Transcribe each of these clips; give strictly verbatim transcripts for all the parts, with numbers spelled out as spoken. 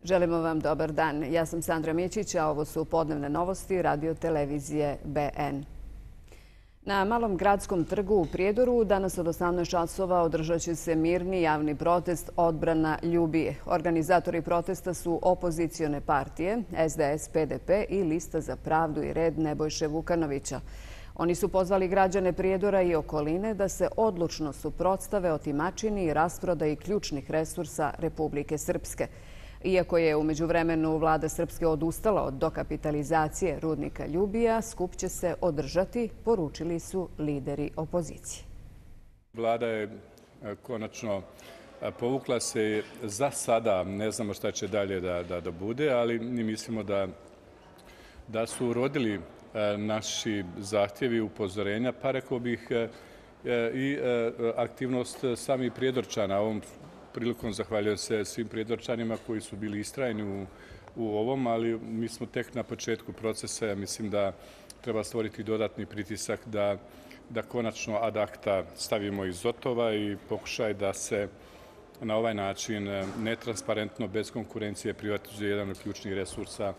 Želimo vam dobar dan. Ja sam Sandra Mićić, a ovo su podnevne novosti radio televizije B N. Na Malom gradskom trgu u Prijedoru danas od osamnaest časova održat će se mirni javni protest Odbrana Ljubije. Organizatori protesta su opozicione partije S D S P D P i Lista za pravdu i red Nebojše Vukanovića. Oni su pozvali građane Prijedora i okoline da se odlučno suprotstave otimačini i rasprodaji ključnih resursa Republike Srpske. Iako je u međuvremenu vlada Srpske odustala od dokapitalizacije rudnika Ljubija, skup će se održati, poručili su lideri opozicije. Vlada je konačno povukla se za sada, ne znamo šta će dalje da, da, da bude, ali mi mislimo da, da su urodili naši zahtjevi upozorenja, pa rekao bih i aktivnost samih Prijedorčana. Ovom prilikom zahvaljujem se svim Prijedorčanima koji su bili istrajni u, u ovom, ali mi smo tek na početku procesa. Ja mislim da treba stvoriti dodatni pritisak da, da konačno ad acta stavimo iz Zotova i pokušaj da se na ovaj način netransparentno, bez konkurencije privatizuje jedan od ključnih resursa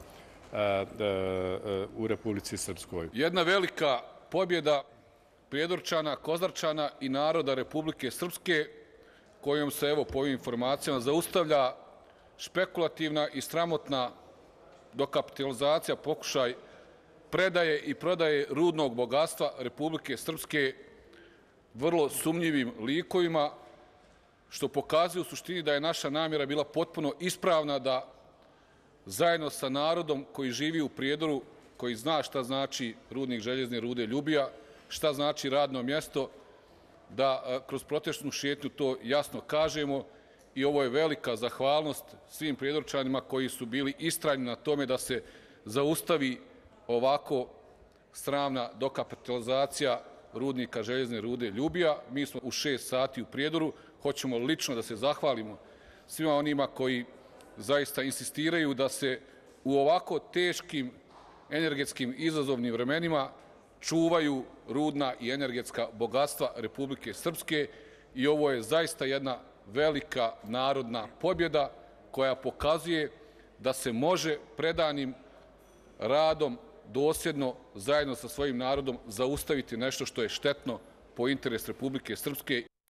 u Republici Srpskoj. Jedna velika pobjeda Prijedorčana, Kozarčana i naroda Republike Srpske, kojom se, evo, po ovim informacijama zaustavlja špekulativna i sramotna dokapitalizacija, pokušaj predaje i prodaje rudnog bogatstva Republike Srpske vrlo sumnjivim likovima, što pokazuje u suštini da je naša namjera bila potpuno ispravna, da zajedno sa narodom koji živi u Prijedoru, koji zna šta znači rudnik željezne rude Ljubija, šta znači radno mjesto, da kroz protestnu šetnju to jasno kažemo, i ovo je velika zahvalnost svim Prijedorčanima koji su bili istrajni na tome da se zaustavi ovako sramna dokapitalizacija rudnika željezne rude Ljubija. Mi smo u šest sati u Prijedoru, hoćemo lično da se zahvalimo svima onima koji zaista insistiraju da se u ovako teškim energetskim izazovnim vremenima čuvaju rudna i energetska bogatstva Republike Srpske, i ovo je zaista jedna velika narodna pobjeda koja pokazuje da se može predanim radom dosljedno zajedno sa svojim narodom zaustaviti nešto što je štetno po interes Republike Srpske.